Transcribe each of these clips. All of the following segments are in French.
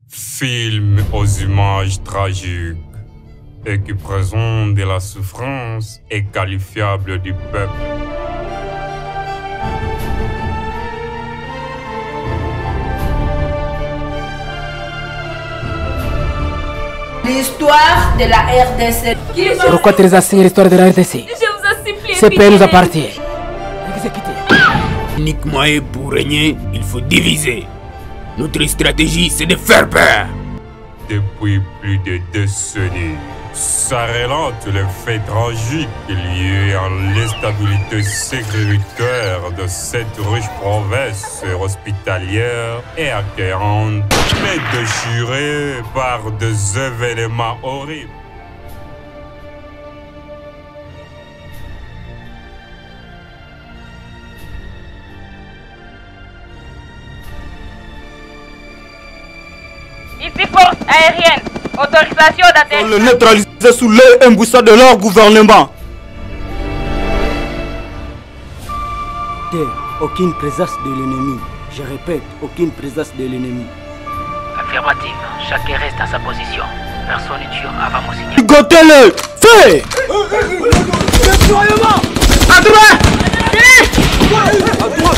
Film aux images tragiques et qui présente de la souffrance inqualifiable du peuple. L'histoire de la RDC. Pourquoi tu les as signé l'histoire de la RDC? Je vous en supplie. Ce pays nous appartient. Exécutez. L'unique moyen pour régner, il faut diviser. Notre stratégie, c'est de faire peur. Depuis plus de décennies, ça relate les faits tragiques liés à l'instabilité sécuritaire de cette riche province hospitalière et accueillante, mais déchirée par des événements horribles. Ici force aérienne, autorisation d'atterrissage. Le neutraliser sous l'œil imboussé de leur gouvernement. Aucune présence de l'ennemi. Je répète, aucune présence de l'ennemi. Affirmative, chacun reste à sa position. Personne ne tue avant mon signal. Ligotez-le. Fais. Déploiement. À droite. À droite.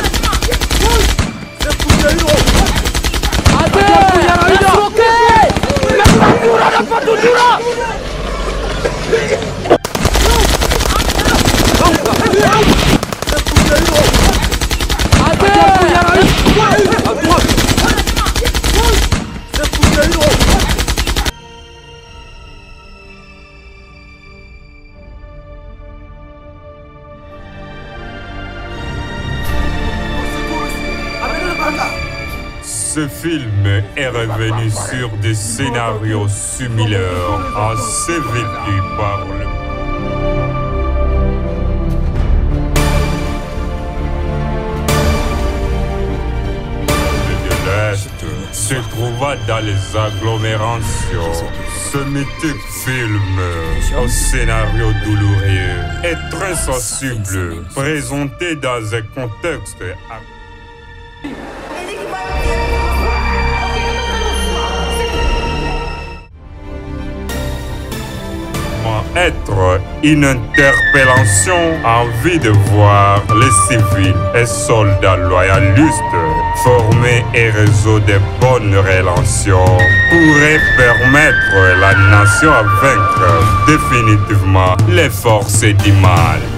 Ce film est revenu sur des scénarios similaires assez vécus par le se trouva dans les agglomérations. Ce mythique film au scénario douloureux est très sensible, présenté dans un contexte être une interpellation, envie de voir les civils et soldats loyalistes former un réseau de bonnes relations pourrait permettre la nation à vaincre définitivement les forces du mal.